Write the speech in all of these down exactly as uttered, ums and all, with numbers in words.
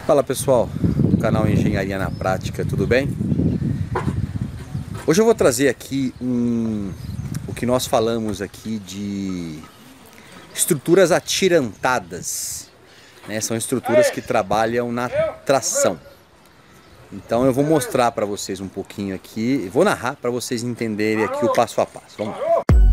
Fala pessoal do canal Engenharia na Prática, tudo bem? Hoje eu vou trazer aqui um, o que nós falamos aqui de estruturas atirantadas, né? São estruturas que trabalham na tração. Então eu vou mostrar para vocês um pouquinho aqui, vou narrar para vocês entenderem aqui o passo a passo. Vamos lá.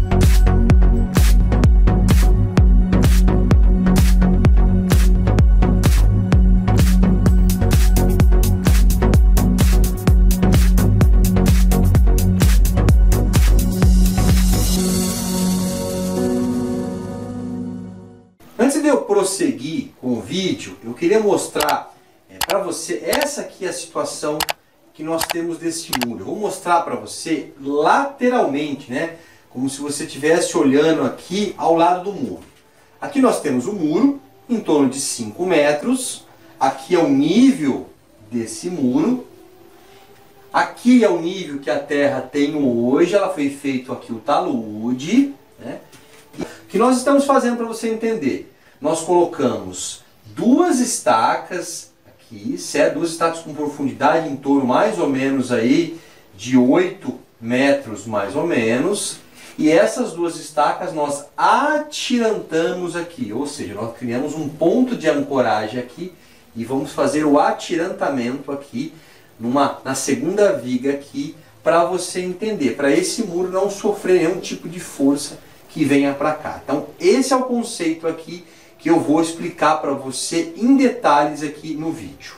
Antes de eu prosseguir com o vídeo, eu queria mostrar é, para você, essa aqui é a situação que nós temos desse muro. Eu vou mostrar para você lateralmente, né? Como se você estivesse olhando aqui ao lado do muro. Aqui nós temos o muro em torno de cinco metros. Aqui é o nível desse muro. Aqui é o nível que a terra tem hoje. Ela foi feito aqui o talude, né? O que nós estamos fazendo para você entender? Nós colocamos duas estacas aqui, certo? Duas estacas com profundidade em torno mais ou menos aí de oito metros mais ou menos. E essas duas estacas nós atirantamos aqui, ou seja, nós criamos um ponto de ancoragem aqui e vamos fazer o atirantamento aqui numa, na segunda viga aqui para você entender, para esse muro não sofrer nenhum tipo de força que venha para cá. Então esse é o conceito aqui que eu vou explicar para você em detalhes aqui no vídeo.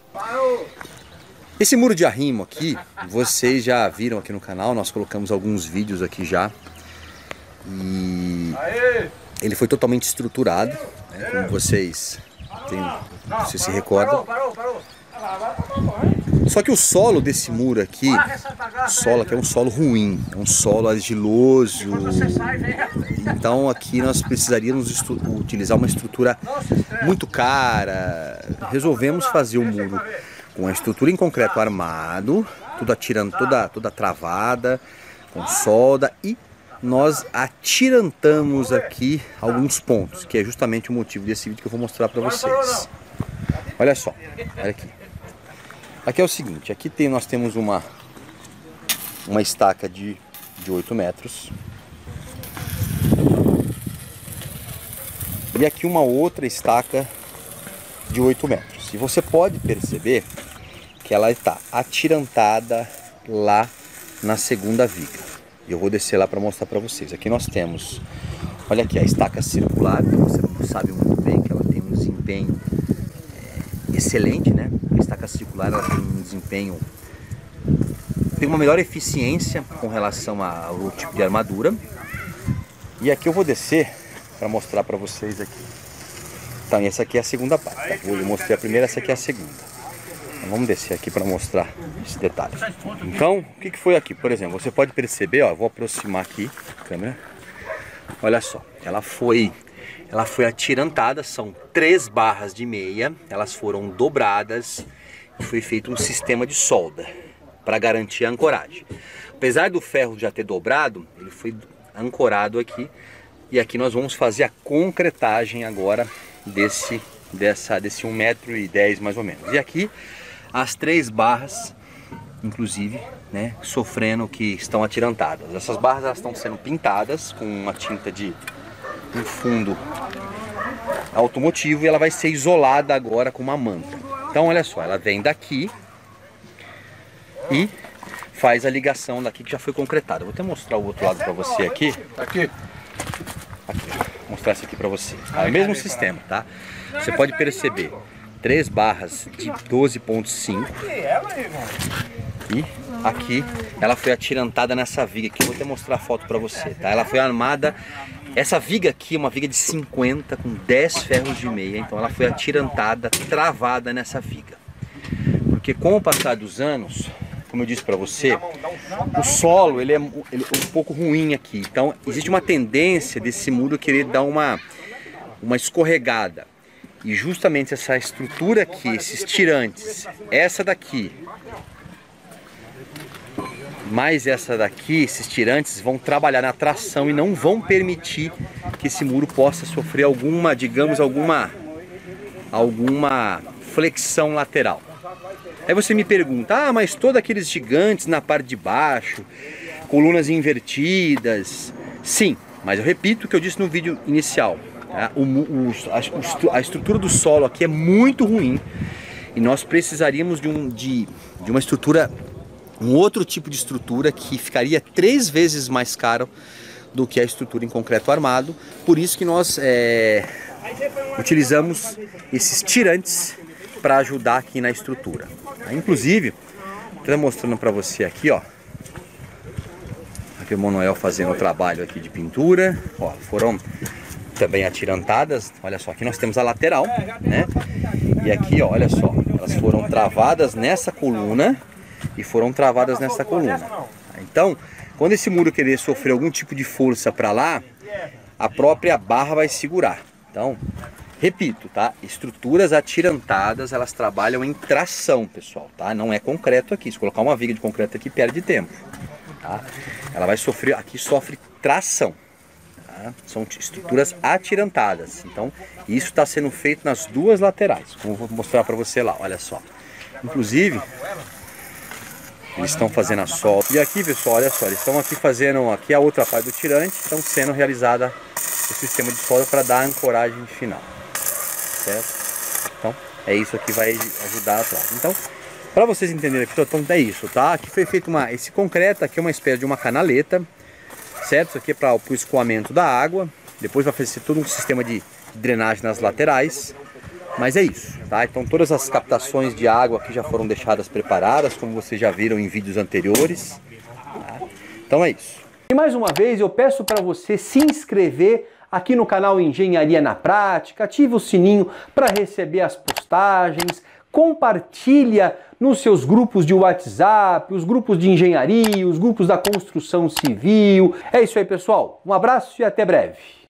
Esse muro de arrimo aqui, vocês já viram aqui no canal, nós colocamos alguns vídeos aqui já. E ele foi totalmente estruturado, né, como vocês, tem, vocês se recordam. Só que o solo desse muro aqui, o solo aqui é um solo ruim, é um solo argiloso. Então aqui nós precisaríamos utilizar uma estrutura muito cara. Resolvemos fazer o muro com a estrutura em concreto armado, tudo atirando, toda, toda travada, com solda, e nós atirantamos aqui alguns pontos, que é justamente o motivo desse vídeo que eu vou mostrar para vocês. Olha só, olha aqui. Aqui é o seguinte, aqui tem, nós temos uma, uma estaca de, de oito metros. E aqui uma outra estaca de oito metros. E você pode perceber que ela está atirantada lá na segunda viga. E eu vou descer lá para mostrar para vocês. Aqui nós temos, olha aqui, a estaca circular, que você sabe muito bem que ela tem um desempenho é, excelente, né? A estaca circular ela tem um desempenho, tem uma melhor eficiência com relação ao tipo de armadura. E aqui eu vou descer para mostrar para vocês aqui. Então essa aqui é a segunda parte, tá? Eu mostrei a primeira, essa aqui é a segunda. Então, vamos descer aqui para mostrar esse detalhe. Então, o que, que foi aqui? Por exemplo, você pode perceber, ó, eu vou aproximar aqui a câmera. Olha só, ela foi, ela foi atirantada, são três barras de meia, elas foram dobradas e foi feito um sistema de solda para garantir a ancoragem. Apesar do ferro já ter dobrado, ele foi ancorado aqui e aqui nós vamos fazer a concretagem agora desse, dessa, desse um metro e dez mais ou menos. E aqui as três barras, inclusive, né, sofrendo que estão atirantadas. Essas barras elas estão sendo pintadas com uma tinta de um fundo automotivo e ela vai ser isolada agora com uma manta. Então olha só, ela vem daqui e faz a ligação daqui que já foi concretada. Eu vou até mostrar o outro lado para você aqui. Aqui. Aqui. Vou mostrar isso aqui para você. É o mesmo sistema, tá? Você pode perceber. Três barras de doze ponto cinco. E aqui ela foi atirantada nessa viga aqui. Eu vou até mostrar a foto para você, tá? Ela foi armada. Essa viga aqui é uma viga de cinquenta com dez ferros de meia. Então ela foi atirantada, travada nessa viga. Porque com o passar dos anos, como eu disse para você, o solo ele é, ele é um pouco ruim aqui. Então existe uma tendência desse muro querer dar uma, uma escorregada. E justamente essa estrutura aqui, esses tirantes, essa daqui, mais essa daqui, esses tirantes vão trabalhar na tração e não vão permitir que esse muro possa sofrer alguma, digamos, alguma, alguma flexão lateral. Aí você me pergunta, ah, mas todos aqueles gigantes na parte de baixo, colunas invertidas, sim, mas eu repito o que eu disse no vídeo inicial, tá? o, o, a, a estrutura do solo aqui é muito ruim e nós precisaríamos de, um, de, de uma estrutura, um outro tipo de estrutura que ficaria três vezes mais caro do que a estrutura em concreto armado, por isso que nós é, utilizamos esses tirantes para ajudar aqui na estrutura. Inclusive, estou mostrando para você aqui, ó, aqui o Manuel fazendo o trabalho aqui de pintura, ó, foram também atirantadas, olha só, aqui nós temos a lateral, né, e aqui, ó, olha só, elas foram travadas nessa coluna e foram travadas nessa coluna. Então, quando esse muro querer sofrer algum tipo de força para lá, a própria barra vai segurar. Então, repito, tá? Estruturas atirantadas, elas trabalham em tração, pessoal, tá? Não é concreto aqui. Se colocar uma viga de concreto aqui, perde tempo, tá? Ela vai sofrer, aqui sofre tração, tá? São estruturas atirantadas. Então, isso está sendo feito nas duas laterais, como eu vou mostrar para você lá, olha só. Inclusive, eles estão fazendo a solda. E aqui, pessoal, olha só, eles estão aqui fazendo aqui a outra parte do tirante, estão sendo realizada o sistema de solda para dar a ancoragem final. Certo? Então, é isso aqui vai ajudar atrás. Então, para vocês entenderem aqui, então é isso, tá? Aqui foi feito uma, esse concreto aqui é uma espécie de uma canaleta, certo? Isso aqui é para o escoamento da água. Depois vai fazer todo um sistema de drenagem nas laterais. Mas é isso, tá? Então todas as captações de água aqui já foram deixadas preparadas, como vocês já viram em vídeos anteriores, tá? Então é isso. E mais uma vez eu peço para você se inscrever aqui no canal Engenharia na Prática, ative o sininho para receber as postagens, compartilha nos seus grupos de WhatsApp, os grupos de engenharia, os grupos da construção civil. É isso aí, pessoal. Um abraço e até breve.